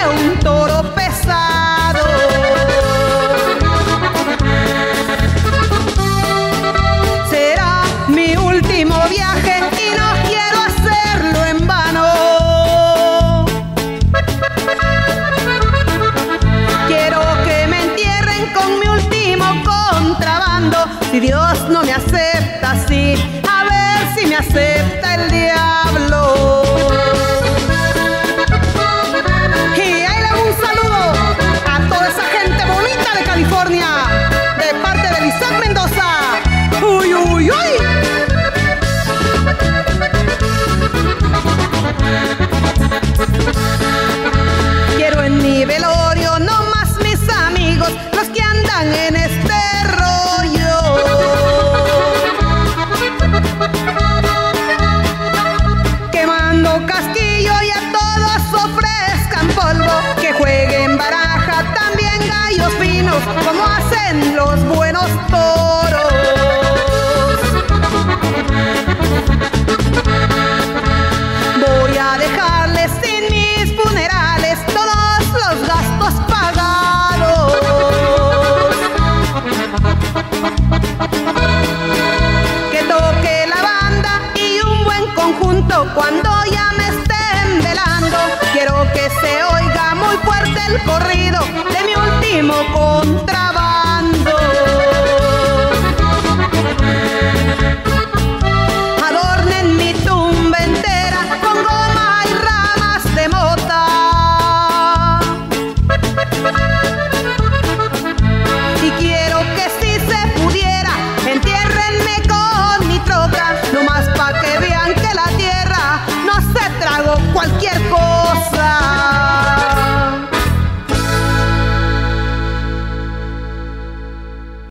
un toro pesado. Será mi último viaje y no quiero hacerlo en vano. Quiero que me entierren con mi último contrabando. Si Dios no me acepta así, a ver si me acepta el diablo. Y ahí le hago un saludo a toda esa gente bonita de California, de parte de Isaac Mendoza. ¡Uy, uy, uy! Quiero en mi velorio no más mis amigos, los que andan en este rollo. Quemando casquillo y a todos ofrezcan polvo, que jueguen baraja, también gallos finos, como hacen los buenos toros. Voy a dejarles sin mis funerales todos los gastos pagados. Que toque la banda y un buen conjunto cuando ya me estén velando. Quiero que se oiga muy fuerte el corrido de mi último